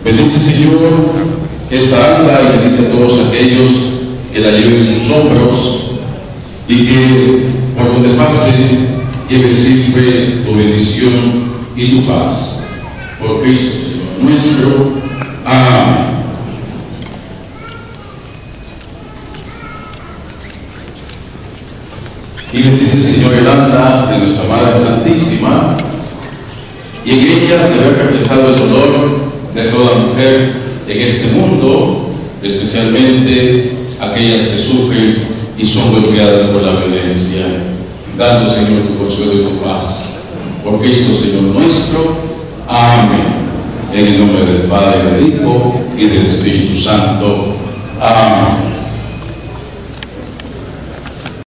Bendice, Señor, esta alma y bendice a todos aquellos que la lleven en sus hombros y que por donde pase lleve siempre tu bendición y tu paz. Por Cristo, Señor nuestro. Amén. Y bendice, Señor, el alma de nuestra Madre Santísima, y en ella se ve reflejado el dolor de toda mujer en este mundo, especialmente aquellas que sufren y son golpeadas por la violencia. Danos, Señor, tu consuelo y tu paz. Por Cristo, Señor nuestro. Amén. En el nombre del Padre, del Hijo y del Espíritu Santo. Amén.